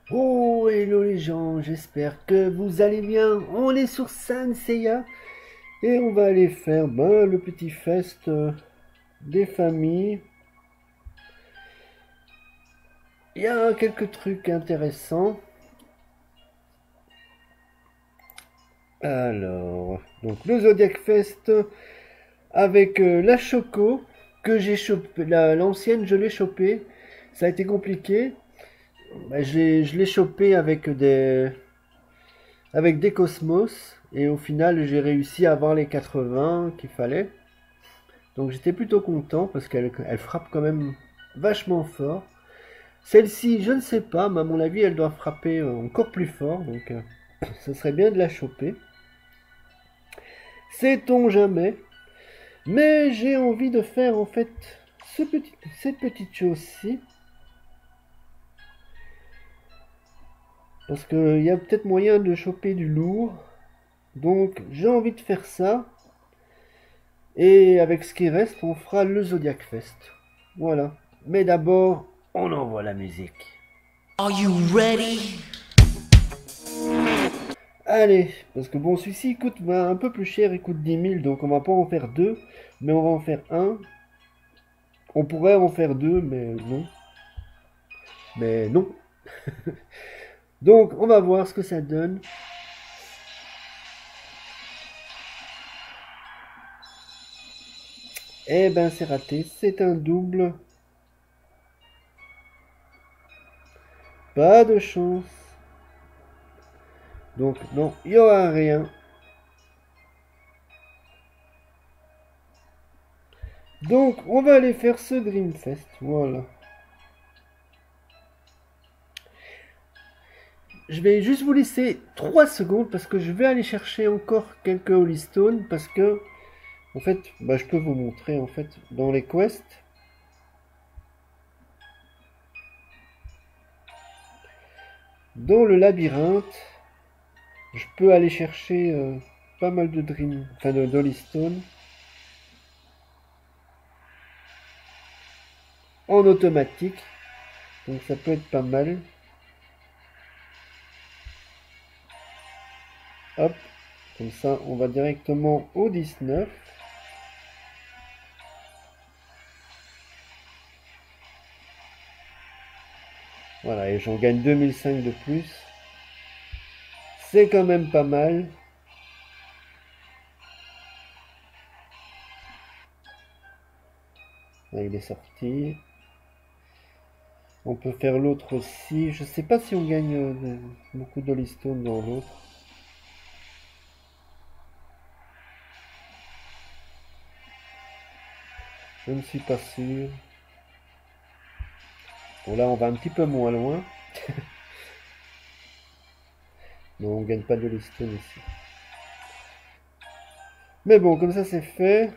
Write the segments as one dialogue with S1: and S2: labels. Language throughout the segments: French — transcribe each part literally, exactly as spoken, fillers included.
S1: Oh, hello les gens, j'espère que vous allez bien. On est sur Saint Seiya et on va aller faire ben, le petit fest euh, des familles. Il y a quelques trucs intéressants. Alors, donc le Zodiac Fest avec euh, la Choco que j'ai chopé, la- l'ancienne je l'ai chopée. Ça a été compliqué. Ben, j'ai- je l'ai chopé avec des, avec des Cosmos et au final j'ai réussi à avoir les quatre-vingts qu'il fallait. Donc j'étais plutôt content parce qu'elle elle frappe quand même vachement fort. Celle-ci, je ne sais pas, mais à mon avis, elle doit frapper euh, encore plus fort. Donc euh, ça serait bien de la choper. Sait-on jamais. Mais j'ai envie de faire en fait ce petit, cette petite chose-ci. Parce qu'il y a peut-être moyen de choper du lourd. Donc j'ai envie de faire ça. Et avec ce qui reste, on fera le Zodiac Fest. Voilà. Mais d'abord, on envoie la musique.
S2: Are you ready?
S1: Allez, parce que bon, celui-ci il coûte ben, un peu plus cher, il coûte dix mille, donc on va pas en faire deux, mais on va en faire un. On pourrait en faire deux, mais non. Mais non. Donc, on va voir ce que ça donne. Eh ben, c'est raté, c'est un double. Pas de chance. Donc, non, il y aura rien. Donc, on va aller faire ce Dreamfest, voilà. Je vais juste vous laisser trois secondes parce que je vais aller chercher encore quelques Holy Stones parce que, en fait, bah, je peux vous montrer, en fait, dans les quests, dans le labyrinthe, je peux aller chercher euh, pas mal de Dream, enfin de Holy Stone en automatique, donc ça peut être pas mal. Hop, comme ça on va directement au dix-neuf. Voilà, et j'en gagne deux mille cinq de plus. C'est quand même pas mal. Là, il est sorti. On peut faire l'autre aussi. Je sais pas si on gagne euh, beaucoup d'Holy Stone dans l'autre. Je ne suis pas sûr. Bon, là, on va un petit peu moins loin. Mais on gagne pas d'Holy Stone ici. Mais bon, comme ça c'est fait.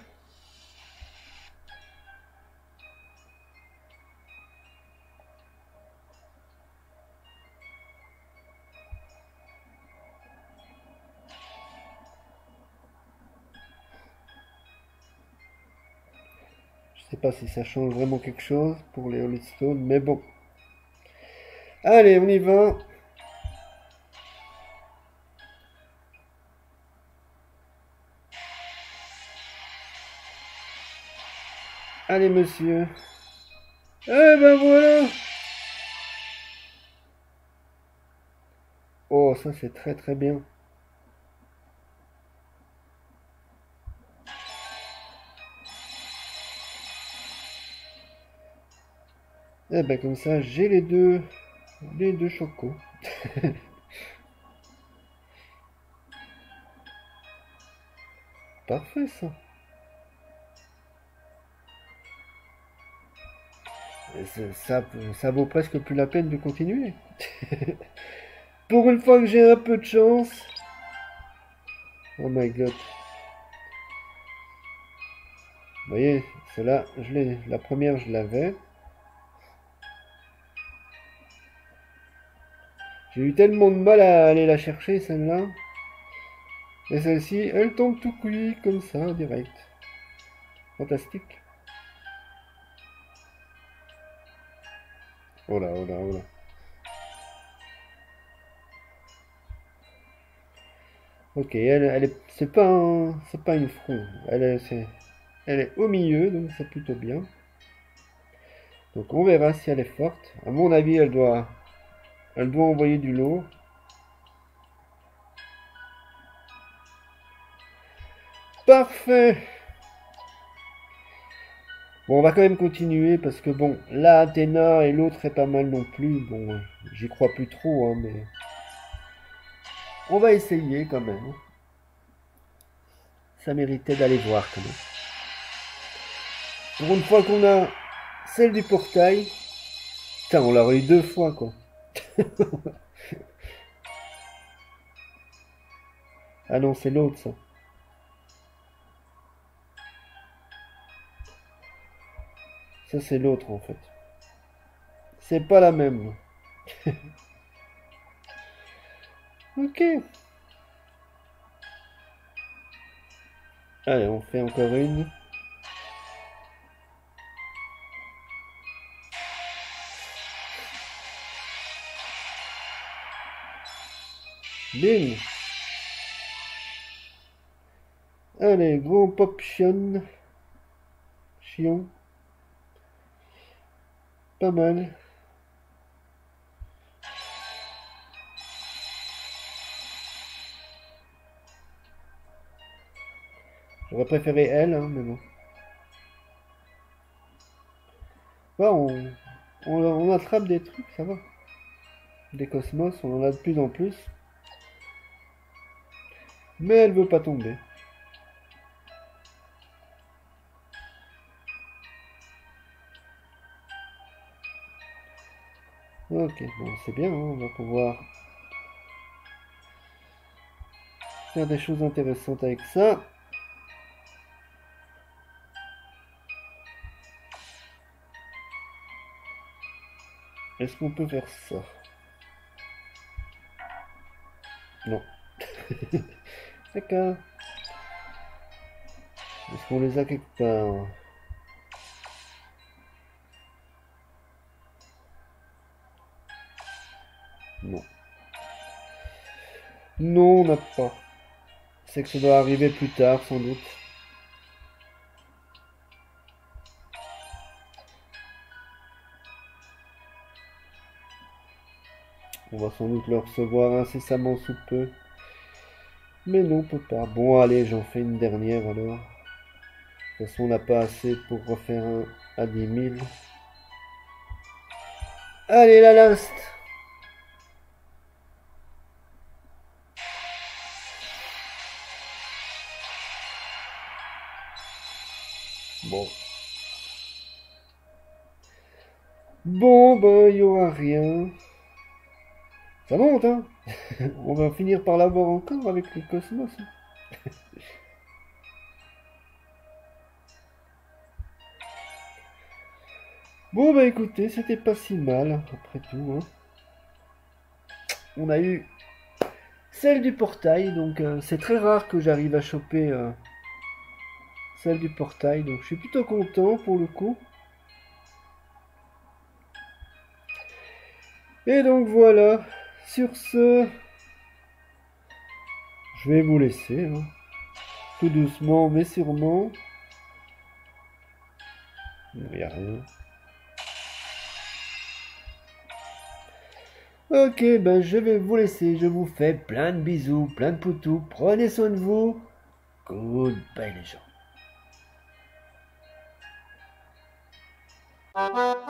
S1: Je sais pas si ça change vraiment quelque chose pour les Holy Stone, mais bon. Allez, on y va. Allez, monsieur. Eh ben voilà. Oh, ça c'est très très bien. Eh ben comme ça, j'ai les deux, les deux chocos. Parfait ça. Et c'est- Ça, ça vaut presque plus la peine de continuer. Pour une fois que j'ai un peu de chance. Oh my god. Vous voyez, celle-là, je l'ai, la première, je l'avais. J'ai eu tellement de mal à aller la chercher, celle-là. Et celle-ci, elle tombe tout cuit, comme ça, direct. Fantastique. Oh là, oh là, oh là. Ok, elle, elle est, c'est pas un- c'est pas une front. Elle est, c'est- elle est au milieu, donc c'est plutôt bien. Donc on verra si elle est forte. À mon avis, elle doit, elle doit envoyer du lourd. Parfait. Bon, on va quand même continuer parce que bon, là, Athéna et l'autre est pas mal non plus. Bon, euh, j'y crois plus trop, hein, mais on va essayer quand même. Ça méritait d'aller voir quand même. Pour une fois qu'on a celle du portail, putain, on l'a eu deux fois quoi. Ah non, c'est l'autre ça. Ça c'est l'autre en fait. C'est pas la même. Ok. Allez, on fait encore une. Bim. Allez, gros pop chion. Chion. Pas mal. J'aurais préféré elle, hein, mais bon. Ouais, on, on, on attrape des trucs, ça va. Des cosmos, on en a de plus en plus. Mais elle veut pas tomber. Ok, bon, c'est bien, hein, on va pouvoir faire des choses intéressantes avec ça. Est-ce qu'on peut faire ça? Non. D'accord. Est-ce qu'on les a quelque part? Non. Non, on n'a pas. C'est que ça doit arriver plus tard, sans doute. On va sans doute le recevoir incessamment sous peu. Mais non, on peut pas. Bon, allez, j'en fais une dernière alors. De toute façon, on n'a pas assez pour refaire un à dix mille. Allez, la last. Bon. Bon, ben, il y aura rien. Ça monte, hein. On va finir par l'avoir encore avec le cosmos. Bon, bah écoutez, c'était pas si mal, après tout, hein. On a eu celle du portail, donc euh, c'est très rare que j'arrive à choper euh, celle du portail, donc je suis plutôt content pour le coup. Et donc voilà, sur ce, je vais vous laisser, hein, tout doucement mais sûrement. Il n'y a rien. Ok, ben je vais vous laisser, je vous fais plein de bisous, plein de poutous, prenez soin de vous. Goodbye les gens.